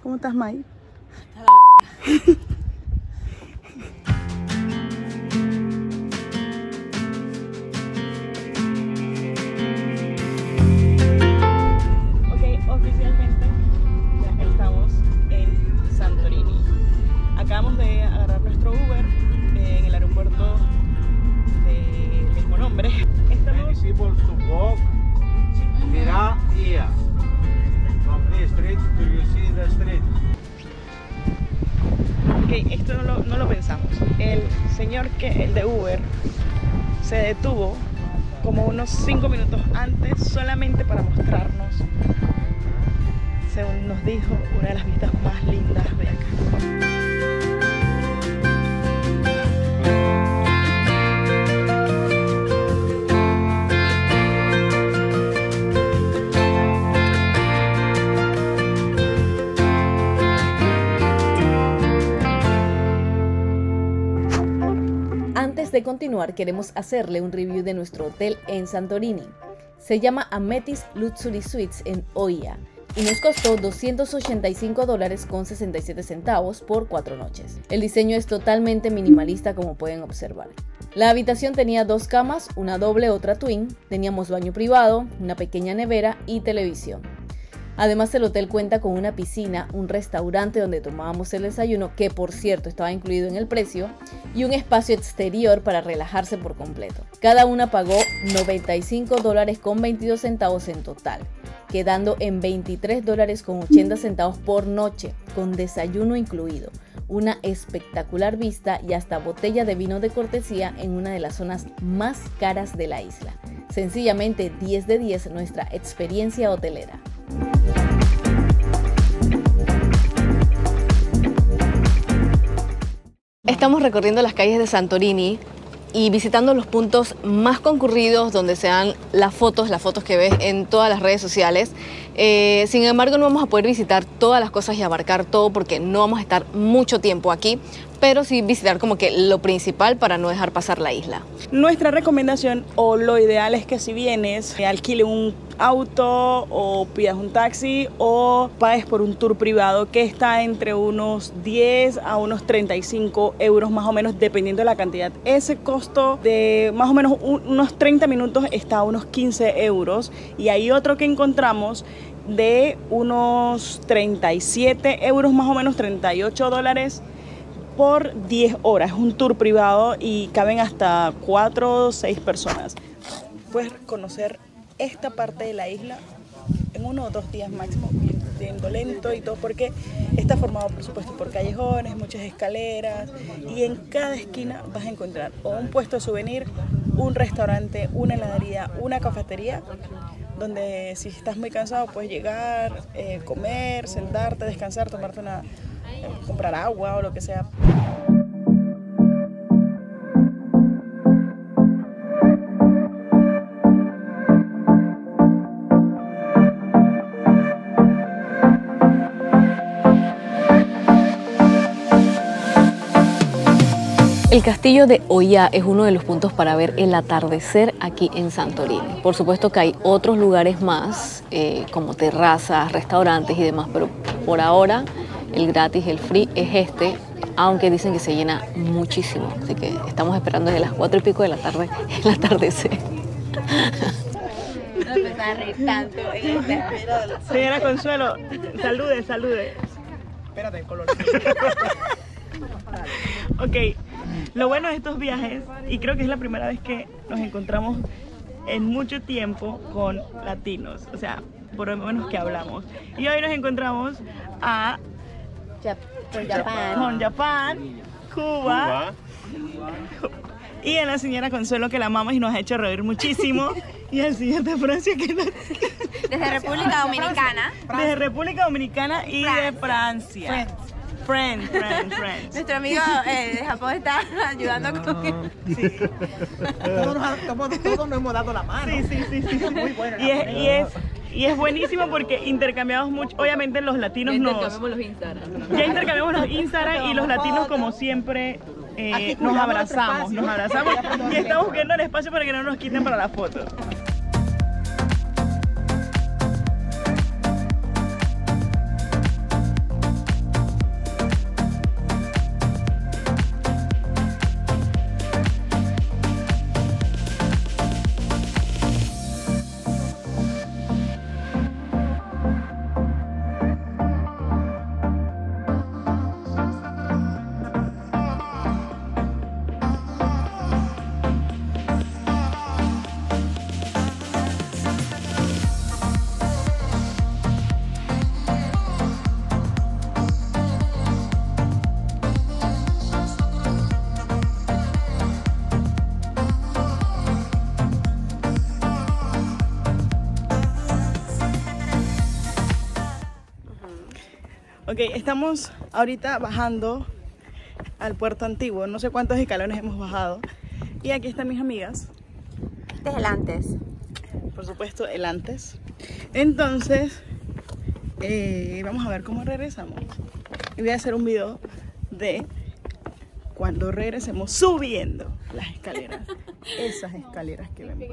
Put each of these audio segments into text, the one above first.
¿Cómo estás, May? Ok, oficialmente ya estamos en Santorini. Acabamos de agarrar nuestro Uber en el aeropuerto del mismo nombre. Estamos... Mira here. From this street to you see the street. Ok, esto no lo pensamos. El señor el de Uber se detuvo como unos 5 minutos antes solamente para mostrarnos, según nos dijo, una de las vistas más lindas de acá. Antes de continuar, queremos hacerle un review de nuestro hotel en Santorini. Se llama Amethyst Luxury Suites en Oia y nos costó $285.67 por 4 noches. El diseño es totalmente minimalista, como pueden observar. La habitación tenía 2 camas, una doble, otra twin, teníamos baño privado, una pequeña nevera y televisión. Además, el hotel cuenta con una piscina, un restaurante donde tomábamos el desayuno, que por cierto estaba incluido en el precio, y un espacio exterior para relajarse por completo. Cada una pagó $95.22 en total, quedando en $23.80 por noche, con desayuno incluido, una espectacular vista y hasta botella de vino de cortesía en una de las zonas más caras de la isla. Sencillamente 10 de 10 nuestra experiencia hotelera. Estamos recorriendo las calles de Santorini y visitando los puntos más concurridos donde se dan las fotos que ves en todas las redes sociales. Sin embargo, no vamos a poder visitar todas las cosas y abarcar todo porque no vamos a estar mucho tiempo aquí, pero sí visitar como que lo principal para no dejar pasar la isla. Nuestra recomendación o lo ideal es que si vienes, alquile un auto o pidas un taxi o pagues por un tour privado que está entre unos 10 a unos 35 euros más o menos dependiendo de la cantidad. Ese costo de más o menos unos 30 minutos está a unos 15 euros y hay otro que encontramos de unos 37 euros más o menos, $38 por 10 horas. Es un tour privado y caben hasta 4 o 6 personas. Puedes conocer esta parte de la isla en 1 o 2 días máximo, yendo lento y todo, porque está formado por supuesto por callejones, muchas escaleras, y en cada esquina vas a encontrar o un puesto de souvenir, un restaurante, una heladería, una cafetería, donde si estás muy cansado puedes llegar, comer, sentarte, descansar, tomarte comprar agua o lo que sea. El castillo de Oia es uno de los puntos para ver el atardecer aquí en Santorini. Por supuesto que hay otros lugares más, como terrazas, restaurantes y demás, pero por ahora el gratis, el free es este, aunque dicen que se llena muchísimo. Así que estamos esperando desde las 4 y pico de la tarde el atardecer. No me va a reír tanto. Señora Consuelo, salude. Espérate, el color. Ok, lo bueno de estos viajes, y creo que es la primera vez que nos encontramos en mucho tiempo con latinos, o sea, por lo menos que hablamos. Y hoy nos encontramos a Japan, Cuba, y a la señora Consuelo, que la amamos y nos ha hecho reír muchísimo, y al señor de Francia, que nos... Desde República Dominicana. Desde República Dominicana y de Francia. Friends. Nuestro amigo de Japón está ayudando con él. Sí. Todos nos hemos dado la mano. Sí. Muy bueno. Y es buenísimo porque intercambiamos mucho. Obviamente los latinos ya intercambiamos los Instagram y los latinos como siempre nos abrazamos y estamos buscando el espacio para que no nos quiten para la foto. Ok, estamos ahorita bajando al puerto antiguo. No sé cuántos escalones hemos bajado. Y aquí están mis amigas. Este es el antes. Por supuesto, el antes. Entonces, vamos a ver cómo regresamos. Y voy a hacer un video de cuando regresemos subiendo las escaleras. Esas escaleras que vemos.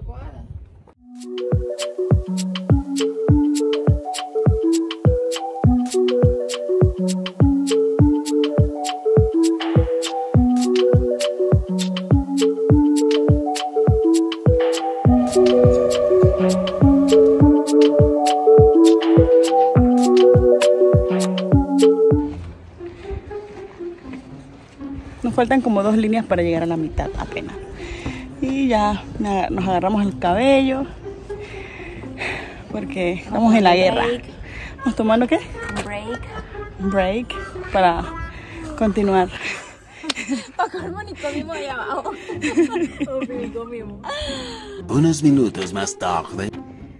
Nos faltan como 2 líneas para llegar a la mitad apenas. Y ya nos agarramos el cabello porque estamos en la guerra. ¿Estamos tomando qué? Un break. Un break para continuar. Ni comimos allá abajo. Comimos. Unos minutos más tarde.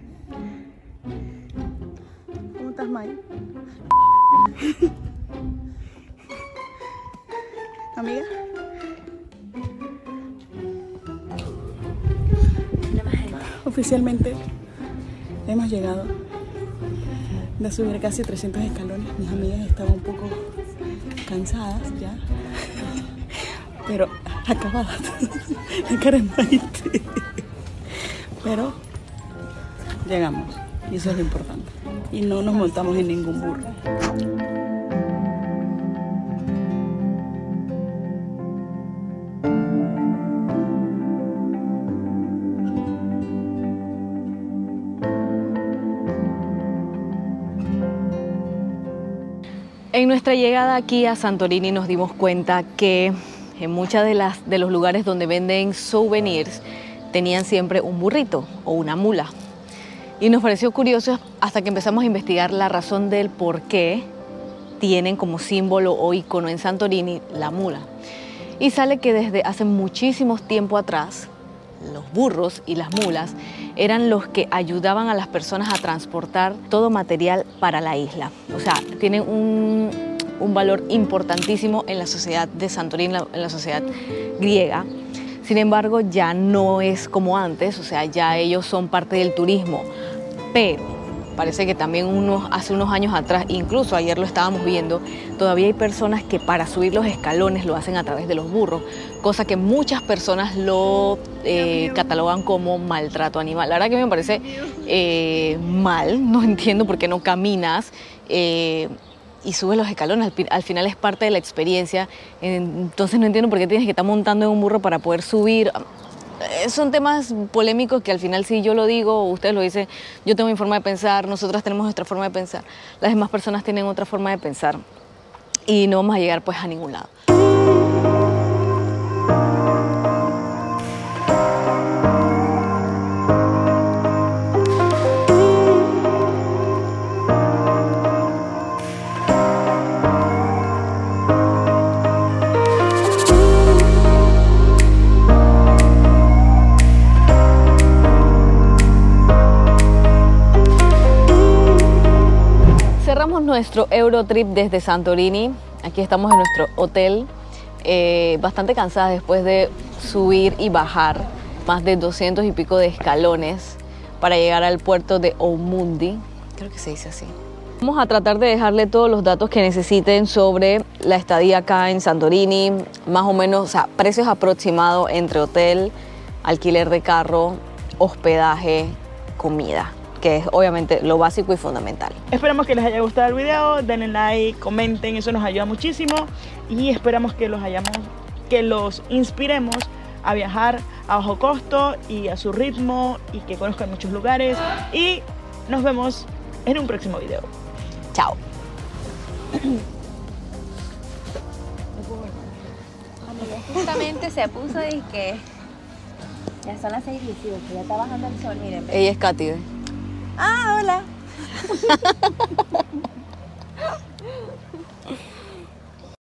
¿Cómo estás, May? Amiga. Oficialmente hemos llegado de subir casi 300 escalones. Mis amigas estaban un poco cansadas ya, pero acabadas. La cara es Maite. Pero llegamos y eso es lo importante. Y no nos montamos en ningún burro. En nuestra llegada aquí a Santorini nos dimos cuenta que en muchos de los lugares donde venden souvenirs tenían siempre un burrito o una mula. Y nos pareció curioso hasta que empezamos a investigar la razón del por qué tienen como símbolo o icono en Santorini la mula. Y sale que desde hace muchísimos tiempo atrás, los burros y las mulas eran los que ayudaban a las personas a transportar todo material para la isla. O sea, tienen un valor importantísimo en la sociedad de Santorini, en la sociedad griega. Sin embargo, ya no es como antes, o sea, ya ellos son parte del turismo. Pero parece que también hace unos años atrás, incluso ayer lo estábamos viendo, todavía hay personas que para subir los escalones lo hacen a través de los burros, cosa que muchas personas lo catalogan como maltrato animal. La verdad que me parece mal, no entiendo por qué no caminas y subes los escalones, al final es parte de la experiencia, entonces no entiendo por qué tienes que estar montando en un burro para poder subir. Son temas polémicos que al final si yo lo digo, ustedes lo dicen, yo tengo mi forma de pensar, nosotras tenemos nuestra forma de pensar, las demás personas tienen otra forma de pensar y no vamos a llegar pues a ningún lado. Cerramos nuestro Eurotrip desde Santorini. Aquí estamos en nuestro hotel, bastante cansadas después de subir y bajar más de 200 y pico de escalones para llegar al puerto de Oumundi. Creo que se dice así. Vamos a tratar de dejarle todos los datos que necesiten sobre la estadía acá en Santorini, más o menos, o sea, precios aproximados entre hotel, alquiler de carro, hospedaje, comida, que es obviamente lo básico y fundamental. Esperamos que les haya gustado el video, denle like, comenten, eso nos ayuda muchísimo y esperamos que los inspiremos a viajar a bajo costo y a su ritmo y que conozcan muchos lugares y nos vemos en un próximo video. Chao. Justamente se puso y que ya son las 6:18, ya está bajando el sol, miren. Ella es Katy. Ah, hola.